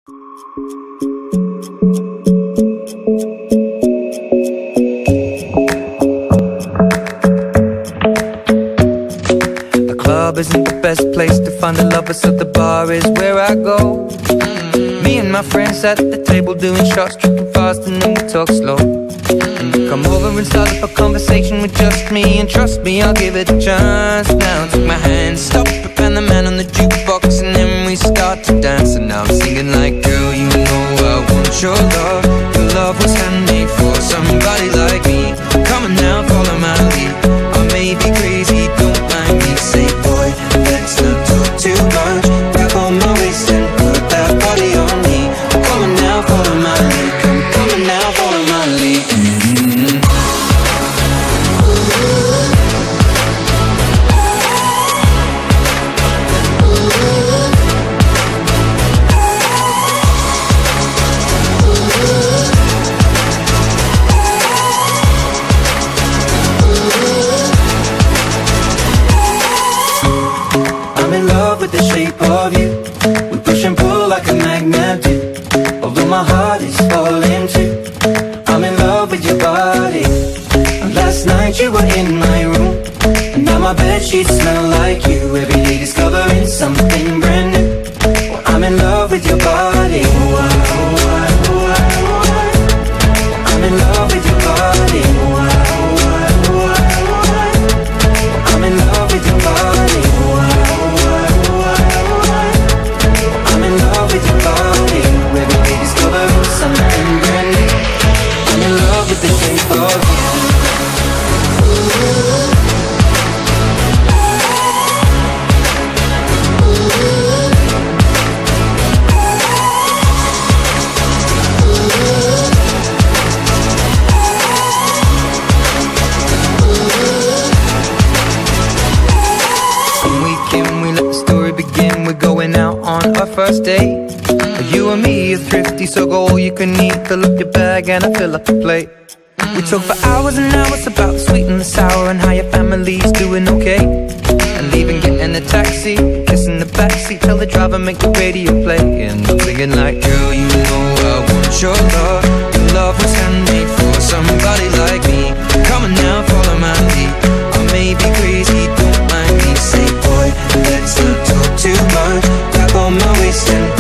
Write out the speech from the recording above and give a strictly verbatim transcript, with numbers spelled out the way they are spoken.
The club isn't the best place to find the lovers, so the bar is where I go. Me and my friends at the table doing shots, tripping fast and then we talk slow. And you come over and start up a conversation with just me, and trust me, I'll give it a chance. Now take my hand, stop it, and the man on the jukebox, and then we start to dance. And now I'm singing like, girl, you know I want your love. Your love was handmade for somebody like me. Come on now, follow my lead. I may be crazy, don't mind me. Say, boy, let's not talk too much. Grab on my waist and put that body on me. Come on now, follow my lead. Come, come on now, follow my lead. Mm-hmm. I'm in love with the shape of you. We push and pull like a magnet do. Although my heart is falling too. I'm in love with your body. And last night you were in my room, and now my bedsheets smell like you. Every day discovering something brand new. Well, I'm in love with your body. Oh, I, oh, I, oh, I, oh, I. I'm in love with your body. Oh, I, oh, I, oh, I, oh, I. I'm in love with your body. Oh, I, oh, I, oh, I, oh, I. I'm in love with your body. Every day discovering something brand new. I'm in love with the shape of you. Going out on our first date. You and me are thrifty, so go all you can eat. Fill up your bag and I fill up the plate. We talk for hours and hours about the sweet and the sour, and how your family's doing okay. And leaving, getting a taxi, kissing the backseat, tell the driver make the radio play. And I'm thinking like, girl, you know I want your love. Your love was handmade for somebody like me. Come on now, follow my lead. I may be crazy, don't mind me. Say, boy, let's not talk too much. Grab on my waist and